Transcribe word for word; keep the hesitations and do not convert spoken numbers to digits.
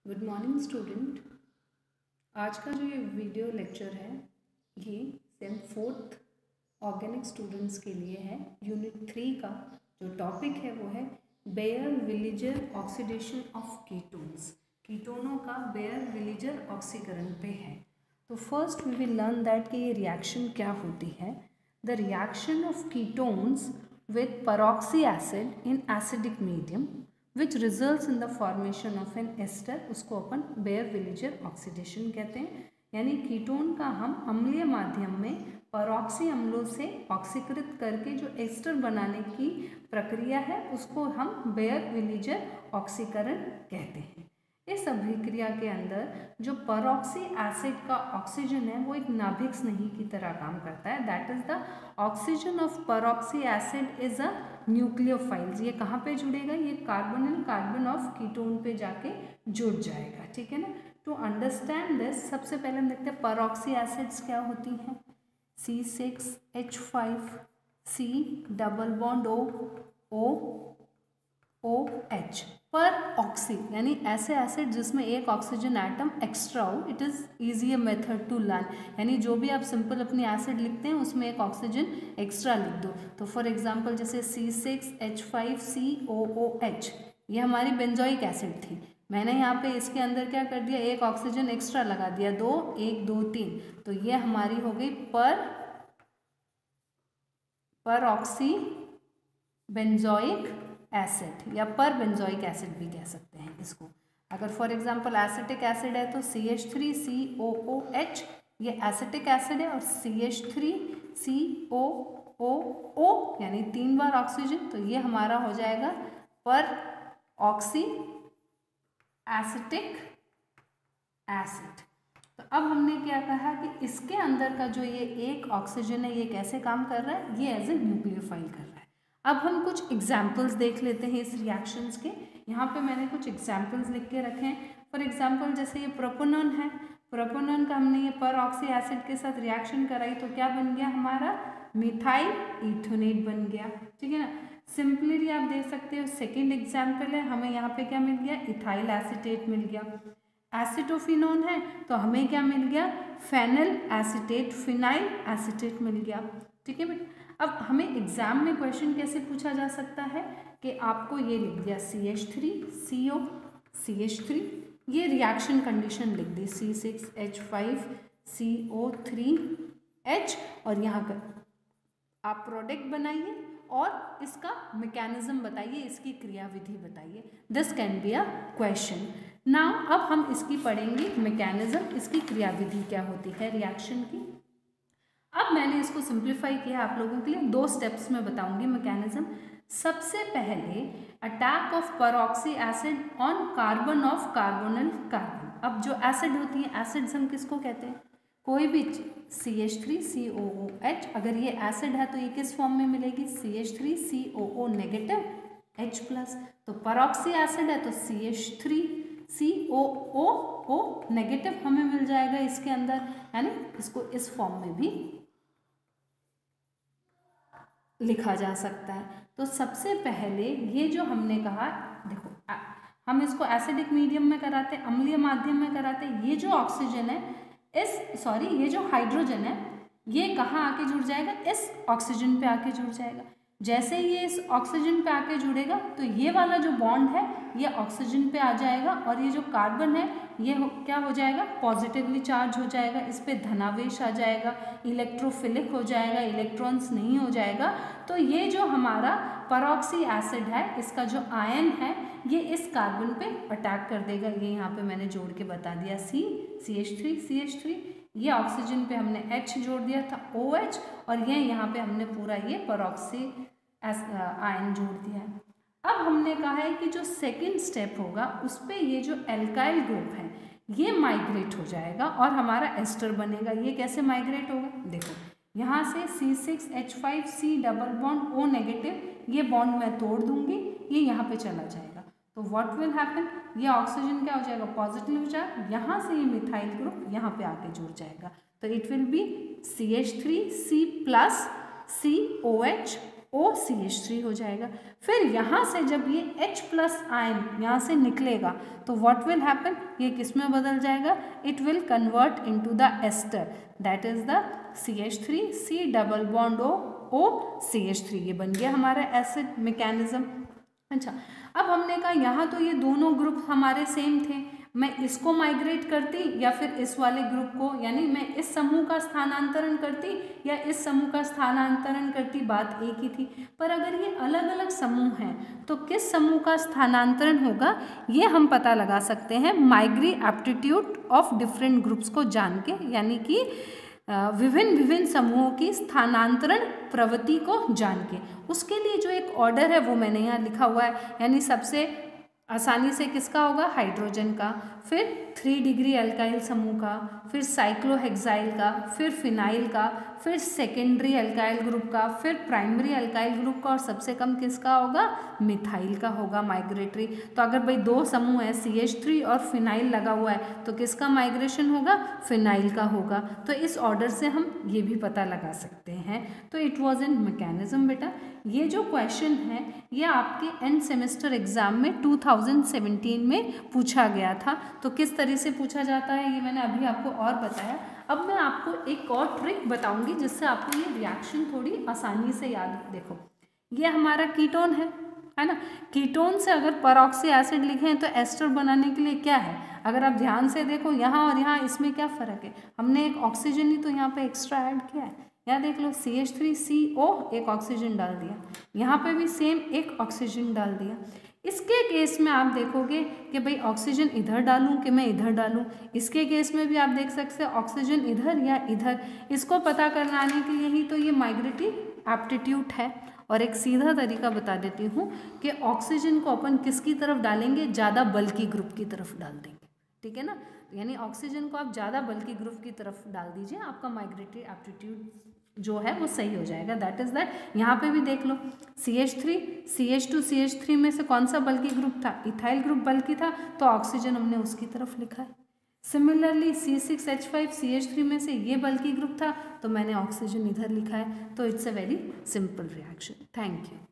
Good morning student. आज का जो ये वीडियो लेक्चर है ये सेम फोर्थ ऑर्गेनिक स्टूडेंट्स के लिए है। यूनिट थ्री का जो टॉपिक है वो है Baeyer Villiger oxidation of ketones. कीटोनों का बेयर विलिजर ऑक्सीकरण पे है। तो first we will learn that कि ये रिएक्शन क्या होती है। The reaction of ketones with peroxy acid in acidic medium which results in the formation of an ester, उसको अपन बेयर विलिजर ऑक्सीडेशन कहते हैं। यानी कीटोन का हम अम्लीय माध्यम में परऑक्सी अम्लों से ऑक्सीकृत करके जो एस्टर बनाने की प्रक्रिया है उसको हम बेयर विलिजर ऑक्सीकरण कहते हैं। इस अभिक्रिया के अंदर जो परऑक्सी एसिड का ऑक्सीजन है वो एक नाभिक स्नेही की तरह काम करता है। That is the oxygen of peroxy acid is a nucleophiles. ये कहाँ पे जुड़ेगा? ये कार्बोनिल कार्बन ऑफ कीटोन पे जाके जुड़ जाएगा। ठीक है ना। टू अंडरस्टैंड दिस सबसे पहले हम देखते हैं परऑक्सी एसिड्स क्या होती हैं। C six H five C double bond O O O H peroxy, यानी ऐसे एसिड जिसमें एक ऑक्सीजन एटम एक्स्ट्रा हो। It is easy method to learn, यानी जो भी आप सिंपल अपनी एसिड लिखते हैं उसमें एक ऑक्सीजन एक्स्ट्रा लिख दो। तो फॉर एग्जांपल जैसे C six H five C O O H, ये हमारी बेंजोइक एसिड थी। मैंने यहाँ पे इसके अंदर क्या कर दिया, एक ऑक्सीजन एक्स्ट्रा लगा दिया, दो एक दो तीन, तो ये हमारी हो गई पर पर ऑक्सी बेंजोइक एसिड या पर बेंजोइक एसिड भी कह सकते हैं इसको। अगर फॉर एग्जांपल एसिटिक एसिड है तो C H three C O O H, ये एसिटिक एसिड है, और सी H three C O O ओ यानी तीन बार ऑक्सीजन, तो ये हमारा हो जाएगा पर ऑक्सी एसिटिक एसिड। तो अब हमने क्या कहा कि इसके अंदर का जो ये एक ऑक्सीजन है ये कैसे काम कर रहा है, ये एज ए न्यूक्लियोफाइल कर रहा है। अब हम कुछ एग्जाम्पल्स देख लेते हैं इस रिएक्शंस के। यहाँ पे मैंने कुछ एग्जाम्पल्स लिख के रखे हैं। फॉर एग्जाम्पल जैसे ये प्रोपोनॉन है, प्रोपोनॉन का हमने ये पर ऑक्सी एसिड के साथ रिएक्शन कराई तो क्या बन गया हमारा, मिथाइल इथोनेट बन गया। ठीक है ना। सिंपली आप देख सकते हो सेकेंड एग्जाम्पल है, हमें यहाँ पे क्या मिल गया, इथाइल एसीटेट मिल गया। एसिटोफिनोन है तो हमें क्या मिल गया, फेनल एसीटेट फिनाइल एसीटेट मिल गया। ठीक है बेटा। अब हमें एग्जाम में क्वेश्चन कैसे पूछा जा सकता है कि आपको ये लिख दिया C H three C O C H three, ये रिएक्शन कंडीशन लिख दी C six H five C O three H, और यहाँ पर आप प्रोडक्ट बनाइए और इसका मैकेनिज्म बताइए, इसकी क्रियाविधि बताइए। This can be a question. Now अब हम इसकी पढ़ेंगे मैकेनिज्म, इसकी क्रियाविधि क्या होती है रिएक्शन की। अब मैंने इसको सिंप्लीफाई किया आप लोगों के लिए, दो स्टेप्स में बताऊंगी मैकेनिज्म। सबसे पहले attack of peroxy acid on carbon of carbonyl carbon. अब जो एसिड होती है, एसिड्स हम किसको कहते हैं, कोई भी C H three C O O H, अगर ये एसिड है तो ये किस फॉर्म में मिलेगी, C H three C O O negative H plus. तो परऑक्सी एसिड है तो C H three C O O O negative हमें मिल जाएगा इसके अंदर, यानी इसको इस फॉर्म में भी लिखा जा सकता है। तो सबसे पहले ये जो हमने कहा, देखो आ, हम इसको एसिडिक मीडियम में कराते हैं, अम्लीय माध्यम में कराते हैं। ये जो ऑक्सीजन है इस सॉरी ये जो हाइड्रोजन है ये कहाँ आके जुड़ जाएगा, इस ऑक्सीजन पे आके जुड़ जाएगा। जैसे ही ये इस ऑक्सीजन पे आके जुड़ेगा तो ये वाला जो बॉन्ड है ये ऑक्सीजन पे आ जाएगा, और ये जो कार्बन है ये हो, क्या हो जाएगा, पॉजिटिवली चार्ज हो जाएगा, इस पे धनावेश आ जाएगा, इलेक्ट्रोफिलिक हो जाएगा, इलेक्ट्रॉन्स नहीं हो जाएगा। तो ये जो हमारा परऑक्सी एसिड है इसका जो आयन है ये इस कार्बन पे अटैक कर देगा। ये यहाँ पे मैंने जोड़ के बता दिया C C H three C H three, ये ऑक्सीजन पे हमने H जोड़ दिया था ओ एच, और ये यहाँ पे हमने पूरा ये परऑक्सी आयन जोड़ दिया है। अब हमने कहा है कि जो सेकेंड स्टेप होगा उस पर ये जो एल्काइल ग्रुप है ये माइग्रेट हो जाएगा और हमारा एस्टर बनेगा। ये कैसे माइग्रेट होगा, देखो यहाँ से C six H five C double bond O negative, ये बॉन्ड मैं तोड़ दूंगी, ये यहाँ पे चला जाएगा। तो व्हाट विल हैपन, ये ऑक्सीजन क्या हो जाएगा, पॉजिटिव चार्ज, यहाँ से ये मिथाइल ग्रुप यहाँ पे आके जुड़ जाएगा। तो it will be C H three C plus C O H O C H three हो जाएगा। फिर यहाँ से जब ये H प्लस आयन यहाँ से निकलेगा तो व्हाट विल हैपन, ये किस में बदल जाएगा, it will convert into the ester, that is the C H three, C double bond O, O C H three. ये बन गया हमारा एसिड मैकेनिज्म। अच्छा, अब हमने कहा यहाँ तो ये दोनों ग्रुप हमारे सेम थे, मैं इसको माइग्रेट करती या फिर इस वाले ग्रुप को, यानी मैं इस समूह का स्थानांतरण करती या इस समूह का स्थानांतरण करती, बात एक ही थी। पर अगर ये अलग अलग समूह हैं तो किस समूह का स्थानांतरण होगा ये हम पता लगा सकते हैं migratory aptitude of different groups को जान के, यानी कि विभिन्न विभिन्न समूहों की स्थानांतरण प्रवृत्ति को जान के। उसके लिए जो एक ऑर्डर है वो मैंने यहाँ लिखा हुआ है, यानी सबसे आसानी से किसका होगा, हाइड्रोजन का, फिर थ्री डिग्री अल्काइल समूह का, फिर साइक्लोहेक्साइल का, फिर फिनाइल का, फिर सेकेंडरी अल्काइल ग्रुप का, फिर प्राइमरी अल्काइल ग्रुप का, और सबसे कम किसका होगा, मिथाइल का होगा माइग्रेटरी। तो अगर भाई दो समूह है सी एच थ्री और फिनाइल लगा हुआ है तो किसका माइग्रेशन होगा, फिनाइल का होगा। तो इस ऑर्डर से हम ये भी पता लगा सकते हैं। तो इट वॉज एन मैकेनिज्म। बेटा ये जो क्वेश्चन है ये आपके एंड सेमेस्टर एग्जाम में टू थाउजेंड सेवेंटीन में पूछा गया था। तो किस तरह से पूछा जाता है ये मैंने अभी आपको और बताया। अब मैं आपको एक और ट्रिक बताऊंगी जिससे आपको ये रिएक्शन थोड़ी आसानी से याद। देखो ये हमारा कीटोन है है ना, कीटोन से अगर परऑक्सी एसिड लिखे हैं तो एस्टर बनाने के लिए क्या है, अगर आप ध्यान से देखो यहाँ और यहाँ इसमें क्या फ़र्क है, हमने एक ऑक्सीजन ही तो यहाँ पे एक्स्ट्रा ऐड किया है। यहाँ देख लो सी एच थ्री सी ओ एक ऑक्सीजन डाल दिया, यहाँ पे भी सेम एक ऑक्सीजन डाल दिया। इसके केस में आप देखोगे कि भाई ऑक्सीजन इधर डालूं कि मैं इधर डालूं, इसके केस में भी आप देख सकते हैं ऑक्सीजन इधर या इधर। इसको पता करवाने के लिए ही तो ये माइग्रेटरी एप्टीट्यूड है। और एक सीधा तरीका बता देती हूँ कि ऑक्सीजन को अपन किसकी तरफ डालेंगे, ज़्यादा बल्कि ग्रुप की तरफ डाल देंगे, ठीक है ना। यानी ऑक्सीजन को आप ज़्यादा बल्कि ग्रुप की तरफ डाल दीजिए, आपका माइग्रेटरी एप्टीट्यूड जो है वो सही हो जाएगा। That is that. यहाँ पे भी देख लो C H three C H two C H three में से कौन सा बल्कि ग्रुप था, इथाइल ग्रुप बल्कि था, तो ऑक्सीजन हमने उसकी तरफ लिखा है। Similarly C six H five C H three में से ये बल्कि ग्रुप था तो मैंने ऑक्सीजन इधर लिखा है। तो it's a very simple reaction. Thank you.